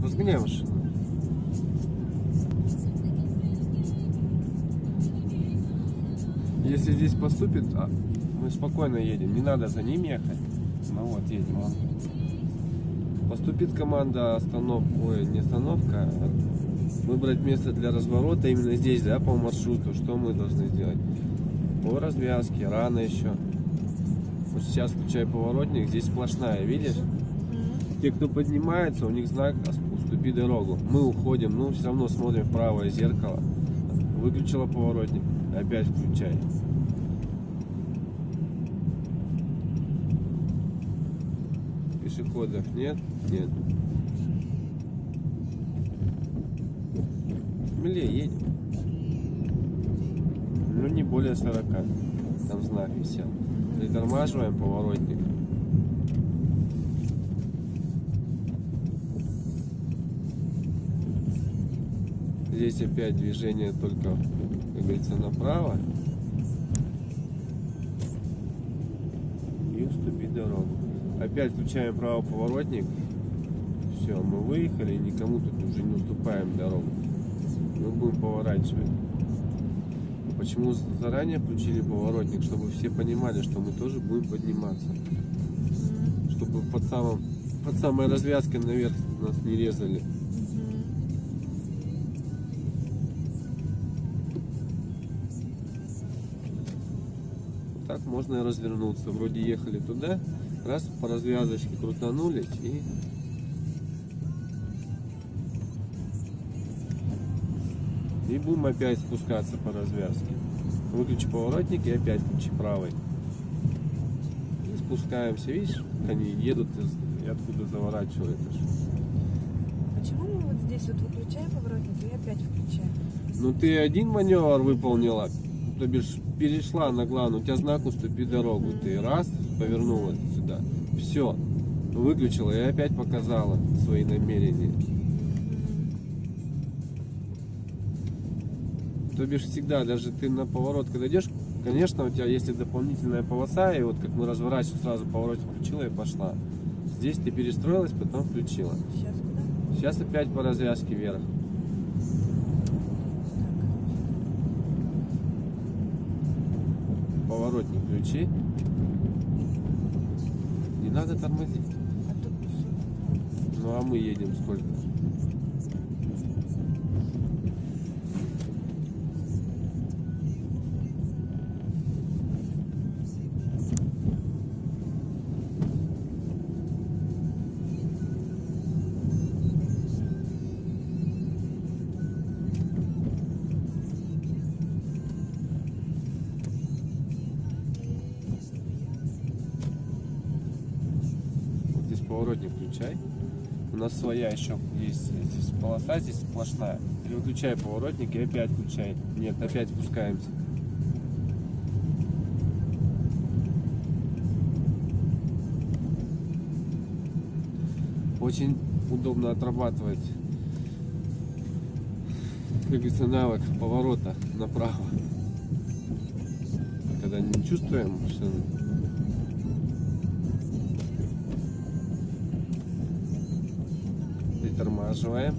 Разгоняй машину. Если здесь поступит, мы спокойно едем, не надо за ним ехать. Ну вот, едем. Поступит команда остановка, ой, не остановка, а выбрать место для разворота именно здесь, да, по маршруту. Что мы должны сделать? По развязке, рано еще. Вот сейчас включаю поворотник, здесь сплошная, видишь? Те, кто поднимается, у них знак «Уступи дорогу». Мы уходим, но все равно смотрим в правое зеркало. Выключила поворотник, опять включай. Пешеходов нет? Нет. Смелее едем. Ну не более 40. Там знак висел. Притормаживаем поворотник. Здесь опять движение только, как говорится, направо. И уступи дорогу. Опять включаем правый поворотник. Все, мы выехали, никому тут уже не уступаем дорогу. Мы будем поворачивать. Почему заранее включили поворотник? Чтобы все понимали, что мы тоже будем подниматься. Чтобы под самой развязкой наверх нас не резали. Так можно и развернуться. Вроде ехали туда, раз по развязочке крутанулись и будем опять спускаться по развязке. Выключи поворотник и опять включи правый. И спускаемся. Видишь, как они едут и откуда заворачивают. Почему мы вот здесь вот выключаем поворотник и опять включаем? Ну ты один маневр выполнила, то бишь перешла на главную, у тебя знак «Уступи дорогу». Ты раз, повернула сюда. Все, выключила и опять показала свои намерения. То бишь всегда, даже ты на поворот, когда идешь, конечно, у тебя есть дополнительная полоса, и вот как мы разворачиваем, сразу поворот включила и пошла. Здесь ты перестроилась, потом включила. Сейчас куда? Сейчас опять по развязке вверх. Поворотник включи. Не надо тормозить. А тут... Ну а мы едем сколько? Поворотник включай. У нас своя еще есть здесь полоса, здесь сплошная. Переключай поворотник и опять включай. Нет, опять спускаемся. Очень удобно отрабатывать, как говорится, навык поворота направо. Когда не чувствуем машину. Притормаживаем.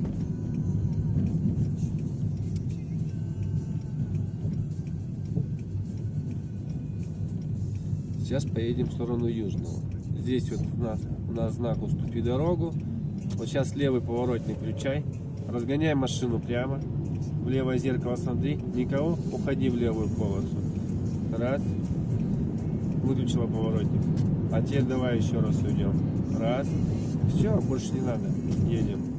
Сейчас поедем в сторону Южного. Здесь вот у нас знак «Уступи дорогу». Вот сейчас левый поворотник включай. Разгоняй машину прямо. В левое зеркало смотри. Никого, уходи в левую полосу. Раз. Выключила поворотник. А теперь давай еще раз уйдем. Раз. Все, больше не надо. Едем.